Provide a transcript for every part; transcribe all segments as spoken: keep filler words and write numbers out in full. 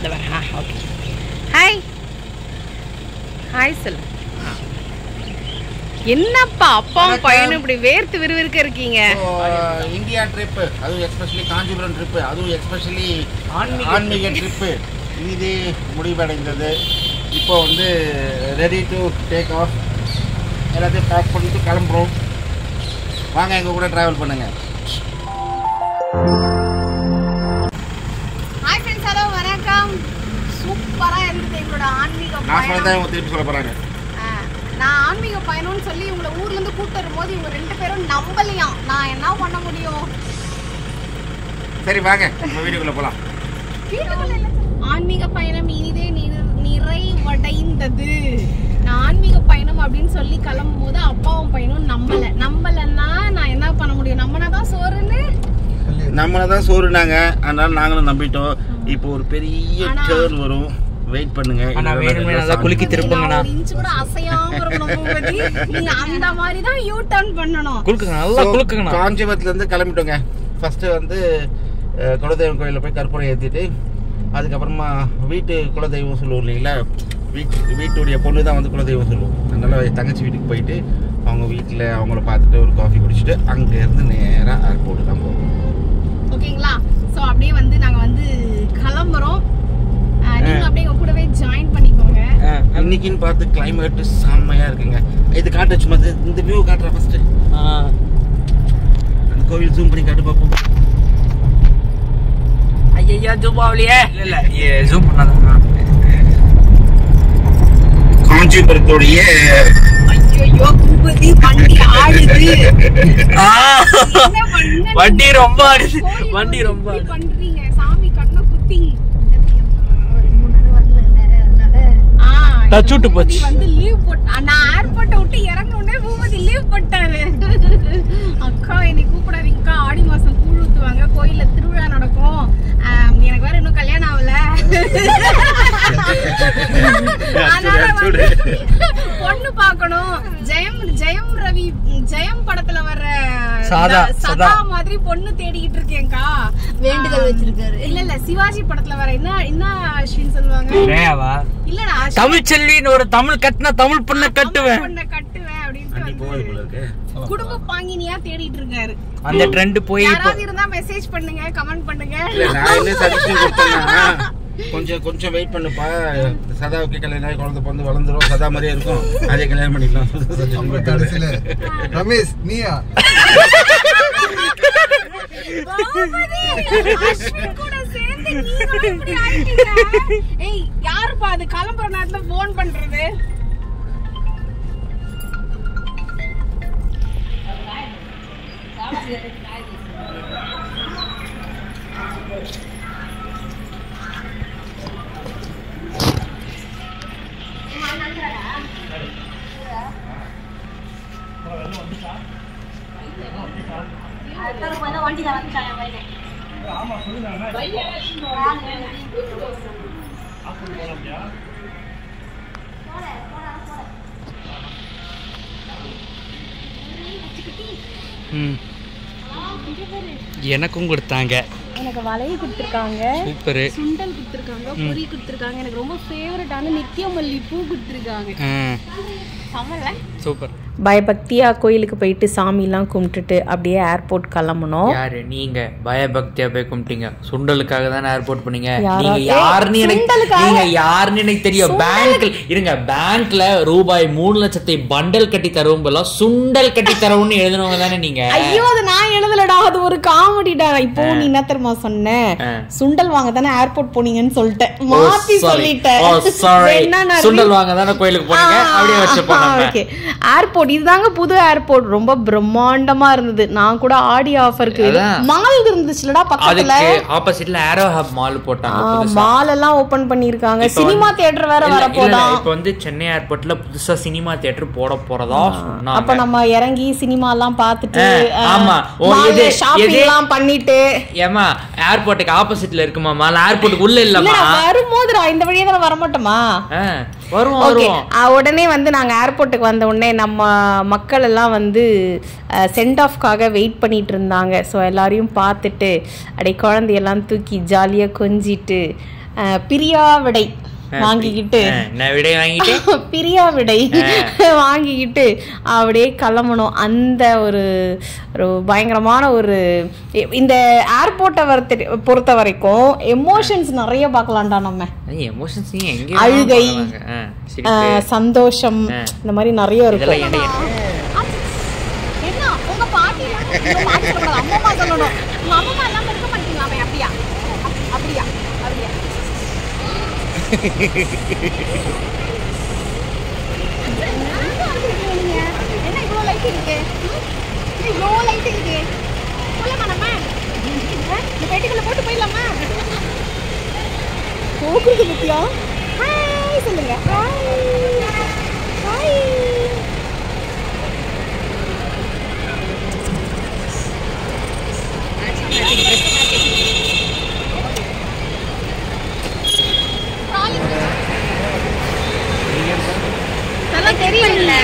இந்த வர ஆ okay hi hi சொல்லு. என்னப்பா அப்பாவும் பையனும் இப்படி வேர்த்து விறுவிறுக்க இருக்கீங்க? இந்தியா ட்ரிப்பு, அதுவும் எஸ்பெஷலி காஞ்சிபுரம் ட்ரிப்பு, அதுவும் எஸ்பெஷலி ஆன்மீக ட்ரிப்பு இது முடிவடைந்தது. இப்போ வந்து ரெடி டு டேக் ஆஃப், எல்லாத்தையும் பேக் பண்ணிட்டு கிளம்புறோம். வாங்க எங்கள் கூட ட்ராவல் பண்ணுங்க. ஹாய் ஃப்ரெண்ட்ஸ், ஹலோ வணக்கம். சூப்பராக இருந்தது எங்களோட ஆன்மீக நான் சொல்ல தான் இவங்க திருப்பி சொல்ல போகிறாங்க. நான் ஆன்மீக பயணம்னு சொல்லி இவங்களை ஊர்லேருந்து கூப்பிட்டு வரும்போது இவங்க ரெண்டு பேரும் நம்பலையாம். நான் என்ன பண்ண முடியும்? சரி வாங்க நம்ம வீட்டுக்குள்ளே போகலாம். ஆன்மீக பயணம் இனிதே நிறைவடைந்தது. நான் ஆன்மீக பயணம் அப்படின்னு சொல்லி கிளம்பும் போது அப்பாவும் பையனும் நம்பலை. நம்பலைன்னா நான் என்ன பண்ண முடியும்? நம்மனாதான் சோறுன்னு நம்மளதான் சோறுனாங்க. அதனால நாங்களும் நம்பிட்டோம். இப்போ ஒரு பெரிய டர்ன் வரும், வெயிட் பண்ணுங்க. அண்ணா வேணுமே நல்லா குலுக்கி திருப்புங்கண்ணா. ஒரு இன்ச் கூட அசையாம இருக்கணும் பத்தி. நீங்க அந்த மாதிரி தான் யூ டர்ன் பண்ணணும். குலுக்குங்க நல்லா குலுக்குங்கண்ணா. காஞ்சிபுரத்துல இருந்து கிளம்பிட்டோங்க. ஃபர்ஸ்ட் வந்து குலதெய்வம் கோயிலில் போய் கற்பூரம் ஏற்றிட்டு, அதுக்கப்புறமா வீட்டு குலதெய்வம் சொல்லுவோம் இல்லைங்களா, வீட்டு வீட்டுடைய பொண்ணு தான் வந்து குலதெய்வம் சொல்லுவோம். அதனால தங்கச்சி வீட்டுக்கு போயிட்டு அவங்க வீட்டில் அவங்கள பார்த்துட்டு ஒரு காஃபி குடிச்சிட்டு அங்கேருந்து நேராக ஏர்போர்ட்டு தான் போவோம். ஓகேங்களா? ஸோ அப்படியே வந்து நாங்கள் வந்து கிளம்புறோம். நீங்க அப்படியே எங்க கூடவே ஜாயின் பண்ணிக்கோங்க. இன்னைக்குன்னு பார்த்து கிளைமேட் செம்மையா இருக்குங்க. இது காட்ட சும்மா இந்த வியூ காட்டுறேன் ஃபர்ஸ்ட். அந்த கோவில் ஜூம் பண்ணி காட்டு பாப்போம். ஐயா ஜூம் ஆவலையே. இல்ல இல்ல ஜூம் பண்ணாத. காஞ்சிபுரத்தோடைய ஐயோ பூபதி வண்டி ஆடுது. வண்டி ரொம்ப ஆடுது. வண்டி ரொம்ப பண்றீங்க சாமி கண்ண குத்திங்க. டச் விட்டு போச்சு. வந்து லீவ் போட்டா நான் ஏர்போர்ட்டை விட்டு இறங்கணுன்னே பூபதி லீவ் போட்டாரு. அக்கா என்னை கூப்பிடாதீங்கக்கா, ஆடி மாசம் கூழ் ஊத்துவாங்க, கோயில்ல திருவிழா நடக்கும், எனக்கு வேற இன்னும் கல்யாணம் ஆகல, பொண்ணு பாக்கணும், ஜெயம் ஜெயம் ரவி ஜெயம் படத்துல வர்ற சதா மாதிரி பொண்ணு தேடிக்கிட்டு இருக்கேன்க்கா, வேண்டுதல் வச்சிருக்காரு. இல்ல இல்ல சிவாஜி படத்துல வர என்ன என்ன அஸ்வின் சொல்லுவாங்க, இல்லடா தமிழ் செல்லின்னு ஒரு தமிழ் கட்டினா தமிழ் பொண்ணை கட்டுவேன் பொண்ணை கட்டுவேன் அப்படின்ட்டு குடும்ப பாங்கினியா தேடிட்டு இருக்காரு. அந்த ட்ரெண்ட் போய் யாராவது இருந்தா மெசேஜ் பண்ணுங்க, கமெண்ட் பண்ணுங்க. நான் என்ன சஜஷன் கொடுத்தேன்னா, கொஞ்சம் கொஞ்சம் வெயிட் பண்ணுப்பா, சதாவுக்கு கல்யாணம் குழந்தை பிறந்து வளர்ந்துரும், சதா மாதிரியே இருக்கும், அதே கல்யாணம் பண்ணிக்கலாம். கடைசியில ரமேஷ் நீயா அஸ்வின் கூட சேர்ந்து நீங்க இப்படி ஆயிட்டீங்க. ஏய் யாருப்பா அது கிளம்புற நேரத்துல போன் பண்றது? வண்டி தான் வந்துட்டாங்க. ஆமா சொல்லுங்க. எனக்கும் கொடுத்தாங்க. எனக்கு வளைய கொடுத்துருக்காங்க, சூப்பர், சுண்டல் கொடுத்துருக்காங்க, பொரி கொடுத்துருக்காங்க, எனக்கு ரொம்ப ஃபேவரட்டான நித்தியமல்லி பூ கொடுத்துருக்காங்க. சூப்பர். பயபக்தியா கோயிலுக்கு போயிட்டு சாமிலாம் கும்பிட்டுட்டு அப்படியே ஏர்போர்ட் கிளம்பணும். யாரு நீங்க பயபக்தியா போய் கும்பிட்டீங்க? சுண்டலுக்காக தானே ஏர்போர்ட் பண்ணீங்க. நீங்க யாருன்னு எனக்கு நீங்க யாருன்னு எனக்கு தெரியும். பேங்க்ல இருங்க, பேங்க்ல ரூபாய் மூணு லட்சத்தை பண்டல் கட்டி தருவோம் போல சுண்டல் கட்டி தருவோம்னு எழுதுனவங்க தானே நீங்க? ஐயோ அது நான் எழுதலடா, அது ஒரு காமெடிடா. இப்போ நீ என்ன தெரியுமா சொன்ன, சுண்டல் வாங்க தானே ஏர்போர்ட் போனீங்கன்னு சொல்லிட்டேன், மாத்தி சொல்லிட்டேன். சுண்டல் வாங்க தானே கோயிலுக்கு போனீங்க, அப்படியே வச்சுப்போம். ஏர்போர்ட் இதுதாங்க புது ஏர்போர்ட், ரொம்ப பிரம்மாண்டமா இருந்தது. நான் கூட ஆடி ஆஃபருக்கு மால் இருந்துச்சுலடா பக்கத்துல, ஆப்போசிட்ல ஏரோ ஹப் மால் போட்டாங்க. மால் எல்லாம் ஓபன் பண்ணிருக்காங்க. சினிமா தியேட்டர் வேற வர போதா. இப்போ வந்து சென்னை ஏர்போர்ட்ல புதுசா சினிமா தியேட்டர் போட போறதா சொன்னாங்க. அப்ப நம்ம இறங்கி சினிமா எல்லாம் பார்த்துட்டு, ஆமா இது ஷாப்பிங் எல்லாம் பண்ணிட்டு. ஏமா ஏர்போர்ட்டுக்கு ஆப்போசிட்ல இருக்குமா மால்? ஏர்போர்ட்டுக்கு உள்ள இல்லமா? வரும்போதுடா இந்த வழியா தான் வர மாட்டோமா? வருவோம் வருவோம். உடனே வந்து நாங்க ஏர்போர்ட்டுக்கு வந்த உடனே நம்ம மக்கள் எல்லாம் வந்து சென்ட் ஆஃப்காக வெயிட் பண்ணிட்டு இருந்தாங்க. ஸோ எல்லாரையும் பார்த்துட்டு அப்படியே குழந்தையெல்லாம் தூக்கி ஜாலியாக கொஞ்சிட்டு பிரியா விடை வாங்கிக்கிட்டு விடை வாங்கிட்டு பிரியா விடை வாங்கிக்கிட்டு அப்படியே கிளம்பணும். அந்த ஒரு ஒரு பயங்கரமான ஒரு இந்த ஏர்போர்ட்டை வர பொறுத்த வரைக்கும் எமோஷன்ஸ் நிறைய பார்க்கலாம்டா. நம்ம எமோஷன்ஸ் அழுகை, சந்தோஷம், இந்த மாதிரி நிறைய இருக்கும். என்ன இவ்வளோ லைட் இருக்கு? இவ்வளோ லைட் இருக்கு சொல்லமா? நம்ம இந்த பெட்டிக்குள்ள போட்டு போயிடலாமா? போக்குறது பத்தியா? ஹாய் சொல்லுங்க. Hi hi. தெரியல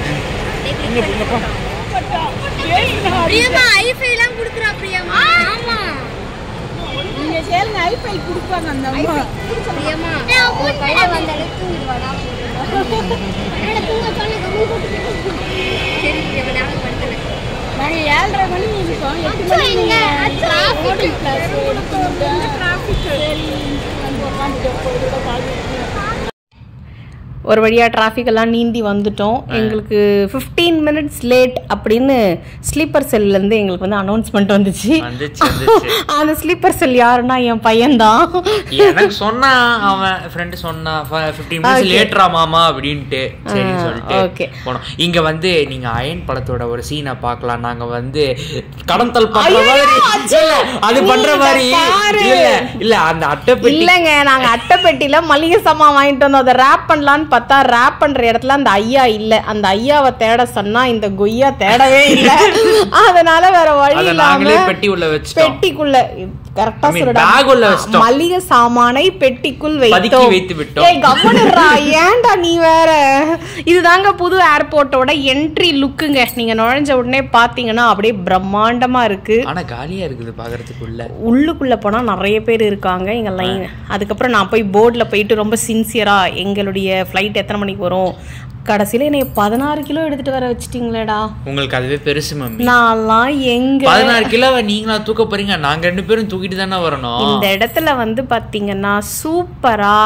பிரியமா ஐஃபை எல்லாம் குடுக்குறா பிரியமா. ஆமா நீங்க சேல்ங்க ஐஃபை குடுப்பாங்க அந்த அம்மா. பிரியமா கையில வந்த அளவுக்கு தூங்கிடுவாடா. என்னடா தூங்க சொன்ன கம்மி போட்டு. சரி பிரியமா நான் படுறேன். நாங்க ஏழரை மணி இருக்கோம். எட்டு மணிங்க டிராஃபிக் டிராஃபிக் சரி வந்து உட்கார்ந்துட்டு போயிட்டு பாத்து ஒரு வழியாக டிராஃபிக் எல்லாம் நீந்தி வந்துட்டோம். எங்களுக்கு ஃபிஃப்டீன் மினிட்ஸ் லேட் அப்படின்னு ஸ்லீப்பர் செல்லேருந்து எங்களுக்கு வந்து அனௌன்ஸ்மெண்ட் வந்துச்சு. அந்த ஸ்லீப்பர் செல் யாருன்னா என் பையன்தான். எனக்கு சொன்னா அவன் ஃப்ரெண்டு சொன்னா ஃபிஃப்டீன் மினிட்ஸ் லேட்ரா மாமா அப்படின்ட்டு சரி சொல்லிட்டு போனோம். இங்க வந்து நீங்க அயன் படத்தோட ஒரு சீனை பார்க்கலாம். நாங்க வந்து கடந்தல் பண்ற மாதிரி அது பண்ற மாதிரி இல்ல இல்ல அந்த அட்டைப்பெட்டி இல்லங்க, நாங்க அட்டைப்பெட்டியில மளிகை சாமான் வாங்கிட்டு வந்தோம். அதை ரேப் பண்ணலான்னு பார்த்தா ரேப் பண்ற இடத்துல அந்த ஐயா இல்ல. அந்த ஐயாவை தேட சொன்னா இந்த கொய்யா தேடவே இல்ல. அதனால வேற வழி இல்லாம பெட்டி உள்ள வச்சு பெட்டிக்குள்ள கரெக்டா சொல்றா மளிகை சாமானை பெட்டிக்குள் வைத்தோம். ஏய் கவனிரா, ஏன்டா நீ வேற. இதுதாங்க புது ஏர்போர்ட்டோட என்ட்ரி லுக்குங்க. நீங்க நுழைஞ்ச உடனே பாத்தீங்கன்னா அப்படியே பிரம்மாண்டமா இருக்கு. ஆனா காலியா இருக்குது பாக்குறதுக்குள்ள. உள்ளுக்குள்ள போனா நிறைய பேர் இருக்காங்க இங்க லைன். அதுக்கப்புறம் நான் போய் போர்ட்ல போயிட்டு ரொம்ப சின்சியரா எங்களுடைய ஃபிளைட் எத்தனை மணிக்கு வரும், கடைசியில என்னை பதினாறு கிலோ எடுத்துட்டு வர வச்சிட்டீங்களேடா. உங்களுக்கு அதுவே பெருசு மம்மி. நான்லாம் எங்க பதினாறு கிலோவை நீங்களா தூக்க போறீங்க? நாங்க ரெண்டு பேரும் தூக்கிட்டு தானே வரணும். இந்த இடத்துல வந்து பாத்தீங்கன்னா சூப்பரா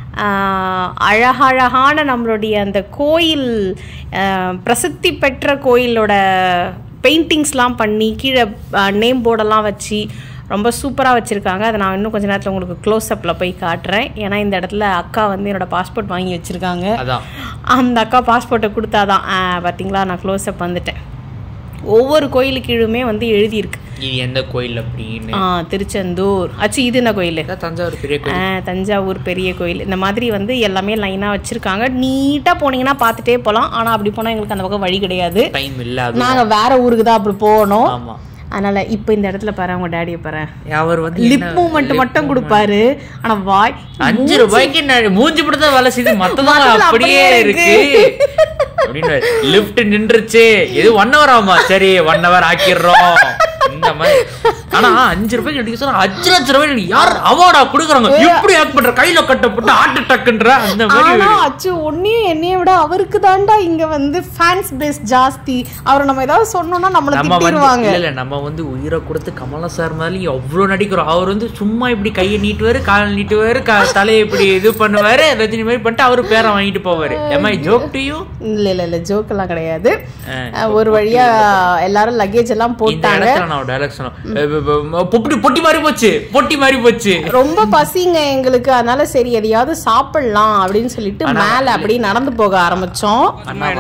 அழகழகான நம்மளுடைய அந்த கோயில் பிரசித்தி பெற்ற கோயிலோட பெயிண்டிங்ஸ்லாம் பண்ணி கீழே நேம் போர்டெல்லாம் வச்சு ரொம்ப சூப்பராக வச்சுருக்காங்க. அதை நான் இன்னும் கொஞ்சம் நேரத்தில் உங்களுக்கு க்ளோஸ்அப்பில் போய் காட்டுறேன். ஏன்னா இந்த இடத்துல அக்கா வந்து என்னோடய பாஸ்போர்ட் வாங்கி வச்சுருக்காங்க. அந்த அக்கா பாஸ்போர்ட்டை கொடுத்தாதான் பார்த்தீங்களா நான் க்ளோஸ்அப் வந்துட்டேன். ஒவ்வொரு கோயிலு கீழுமே வந்து எழுதியிருக்கு இது எந்த கோயில் அப்படின்னு. ஆ திருச்செந்தூர் ஆச்சு. இது என்ன கோயில்? தஞ்சாவூர் பெரிய கோயில். ஆ தஞ்சாவூர் பெரிய கோயில். இந்த மாதிரி வந்து எல்லாமே லைனாக வச்சுருக்காங்க. நீட்டாக போனீங்கன்னா பார்த்துட்டே போகலாம். ஆனால் அப்படி போனால் எங்களுக்கு அந்த பக்கம் வழி கிடையாது. டைம் இல்லை. நாங்கள் வேற ஊருக்கு தான் அப்படி போகணும். ஆமாம். அதனால இப்போ இந்த இடத்துல பாரு அவங்க டேடியை பாரு. அவர் வந்து லிப் மூவ்மெண்ட் மட்டும் கொடுப்பாரு. ஆனா வாய் அஞ்சு ரூபாய்க்கு மூஞ்சி போட்டு வேலை செய்து மத்ததான் அப்படியே இருக்கு அப்படின்னு. லிப்ட் நின்றுச்சு. இது ஒன் ஹவர் ஆகுமா? சரி ஒன் ஹவர் ஆக்கிடுறோம் இந்த மாதிரி. ஆனா அஞ்சு ரூபாய்க்கு அடிக்க சொன்னா அஞ்சு லட்சம் ரூபாய் யார் அவார்டா கொடுக்குறாங்க? எப்படி ஆக்ட் பண்ற? கையில கட்டப்பட்டு ஆட்டு டக்குன்ற அந்த மாதிரி. அச்சு ஒன்னையும் என்னைய விட அவருக்கு தாண்டா இங்க வந்து ஃபேன்ஸ் பேஸ் ஜாஸ்தி. அவரை நம்ம ஏதாவது சொன்னோம்னா நம்மள திட்டிடுவாங்க. இல்ல நம்ம வந்து உயிரை கொடுத்து கமலா சார் மாதிரி எவ்வளவு நடிக்கிறோம். அவர் வந்து சும்மா இப்படி கையை நீட்டுவாரு, கால் நீட்டுவாரு, தலையை இப்படி இது பண்ணுவாரு, ரஜினி மாதிரி பண்ணிட்டு அவரு பேரை வாங்கிட்டு போவாரு. am I joke to you? இல்ல இல்ல இல்ல ஜோக் எல்லாம் கிடையாது. ஒரு வழியா எல்லாரும் லக்கேஜ் எல்லாம் போட்டாங்க. நான் டைலாக் சொன்னேன் பொட்டி பொட்டி மாதிரி போச்சு, பொட்டி மாதிரி போச்சு. ரொம்ப பசிங்க எங்களுக்கு. அதனால சரி எதையாவது சாப்பிடலாம் அப்படின்னு சொல்லிட்டு மேல அப்படி நடந்து போக ஆரம்பிச்சோம். நாங்க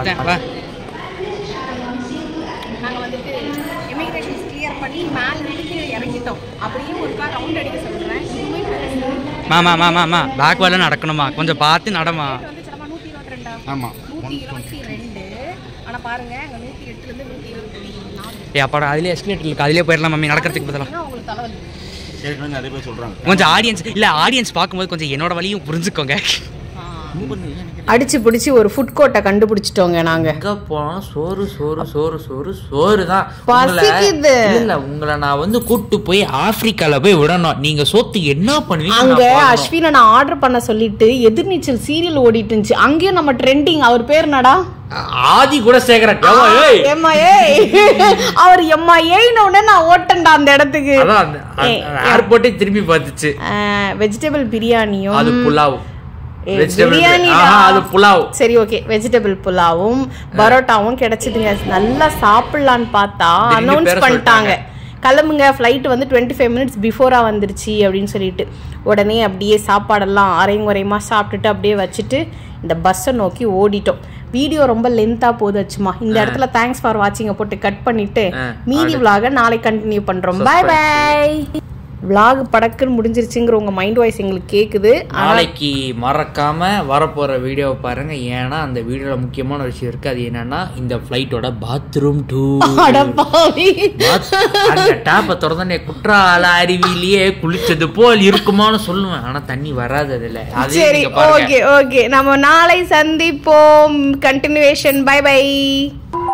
வந்துட்டு இமிகிரேஷன் கிளியர் பண்ணி மேல இருந்து இறங்கிட்டோம். அப்படியே ஒரு கார் ரவுண்ட் அடிக்க சொல்றேன். மாமா மாமா மாமா பேக் வேலை நடக்கணுமா? கொஞ்சம் பார்த்து நடமா. நூத்தி இருபத்தி ரெண்டா? ஆமா நூத்தி இருபத்தி ரெண்டு. ஆனா பாருங்க அங்க நூத்தி எட்டுல இருந்து நூத்தி இருபத்தி நாலு. ஏ அப்பாடா அதுலயே எஸ்கலேட்டர் இருக்கு, அதுலயே போயிடலாம் மம்மி. நடக்கிறதுக்கு பதிலா உங்களுக்கு தலைவலி. சரி நிறைய பேர் சொல்றாங்க. கொஞ்சம் ஆடியன்ஸ் இல்ல ஆடியன்ஸ் பார்க்கும்போது கொஞ்சம் என்னோட வழியும் புரிஞ்சுக்கோங்க. அடிச்சு பிடிச்சி ஒரு ஃபுட் கோர்ட்டை கண்டுபிடிச்சிட்டோங்க நாங்க. எங்க போனோம் சோறு சோறு சோறு சோறு சோறு தான். பசிக்குது. இல்ல உங்களை நான் வந்து கூட்டு போய் ஆப்பிரிக்கால போய் விடணும். நீங்க சோத்துக்கு என்ன பண்ணுவீங்க? அங்க அஸ்வினை நான் ஆர்டர் பண்ண சொல்லிட்டு எதிர்நீச்சல் சீரியல் ஓடிட்டு இருந்துச்சு. அங்கேயும் நம்ம ட்ரெண்டிங். அவர் பேர் என்னடா? ஆதி கூட சேகரன். அவர் எம்மா ஏன்னு நான் ஓட்டண்டா அந்த இடத்துக்கு. ஏர்போர்ட்டே திரும்பி பார்த்துச்சு. வெஜிடபிள் பிரியாணியும் அது புலாவ். பிரியாணி அது புலாவ். சரி ஓகே. வெஜிடபிள் புலாவும் பரோட்டாவும் கிடைச்சதுங்க. நல்லா சாப்பிடலான்னு பார்த்தா அனௌன்ஸ் பண்ணிட்டாங்க, கிளம்புங்க ஃப்ளைட் வந்து டுவெண்ட்டி ஃபைவ் மினிட்ஸ் பிஃபோராக வந்துருச்சு அப்படின்னு சொல்லிட்டு. உடனே அப்படியே சாப்பாடெல்லாம் அரையும் குறையமாக சாப்பிட்டுட்டு அப்படியே வச்சுட்டு இந்த பஸ்ஸை நோக்கி ஓடிட்டோம். வீடியோ ரொம்ப லென்த்தாக போதாச்சுமா. இந்த இடத்துல தேங்க்ஸ் ஃபார் வாட்சிங்கை போட்டு கட் பண்ணிட்டு மீதி விலாக நாளைக்கு கண்டினியூ பண்ணுறோம். பாய் பாய். விலாக் படக்குன்னு முடிஞ்சிருச்சுங்கிற உங்க மைண்ட் வாய்ஸ் எங்களுக்கு கேக்குது. நாளைக்கு மறக்காம வரப்போற வீடியோவை பாருங்க. ஏன்னா அந்த வீடியோல முக்கியமான விஷயம் இருக்கு. அது என்னன்னா இந்த ஃபிளைட்டோட பாத்ரூம் டூர். அந்த டேப்பை திறந்தே குற்றால அருவியிலேயே குளிச்சது போல் இருக்குமான்னு சொல்லுவேன். ஆனா தண்ணி வராது அதுல. சரி ஓகே ஓகே. நம்ம நாளை சந்திப்போம். கண்டினியூவேஷன். Bye by.